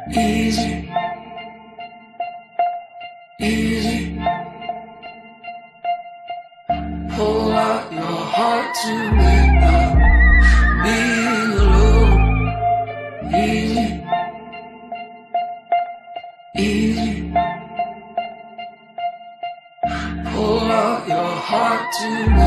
Easy, easy. Pull out your heart to make up being alone. Easy, easy. Pull out your heart to